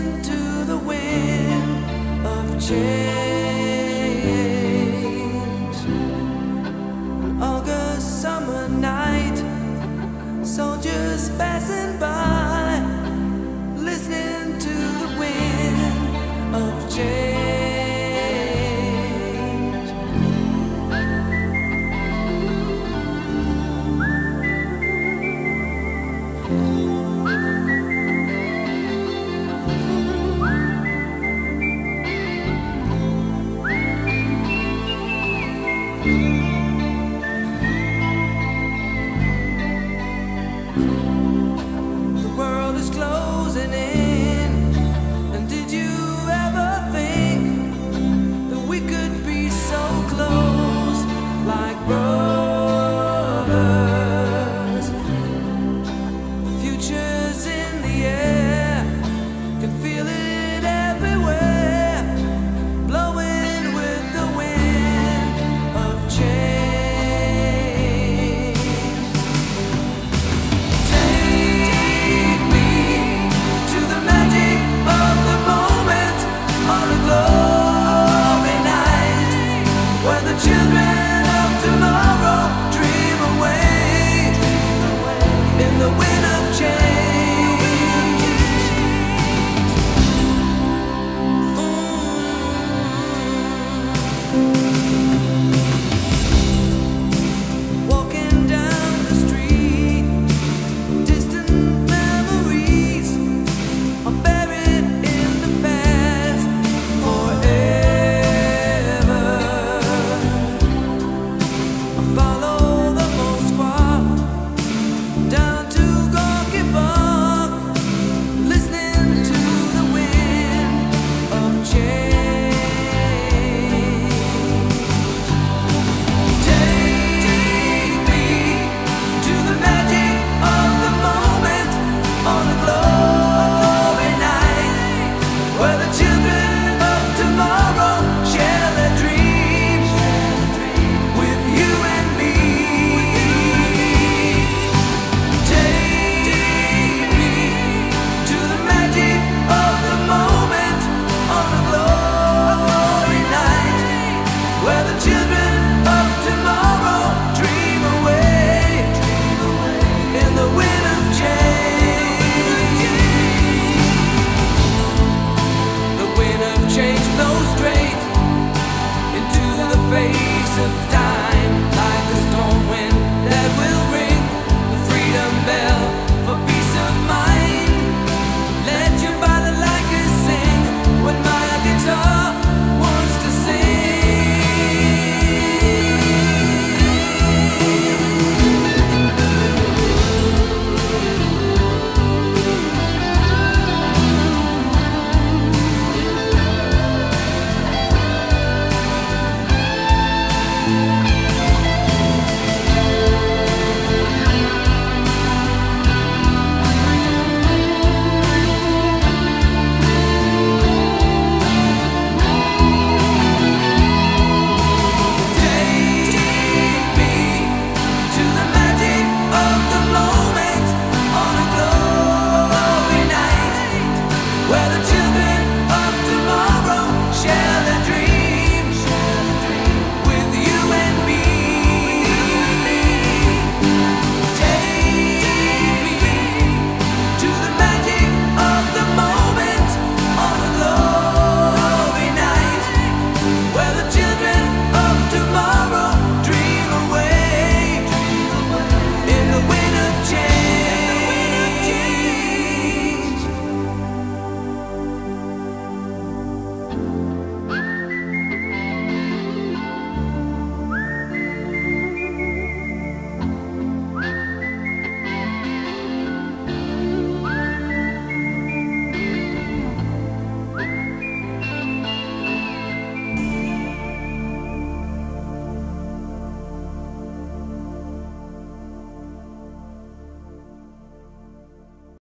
listening to the wind of change. August summer night, soldiers passing by, listening to the wind of change. The world is closing in, and did you ever think that we could be so close, like brothers? The future's in the air, can feel it everywhere, blowing with the wind of change. Children of tomorrow dream away in the wind of change. Walking down the street, distant memories are buried in the past forever. Follow the Moskva down to Gorky Park, listening to the wind of change. Take me to the magic of the moment on a glory night, where the children of tomorrow share their dreams with you and me. Take me to the magic of the moment on a glory night, where the children of tomorrow dream away in the wind of change. The wind of change blows straight into the face of time, like a storm wind that will ring the freedom bell for peace of mind. Let your body like a sing when my guitar wants to where the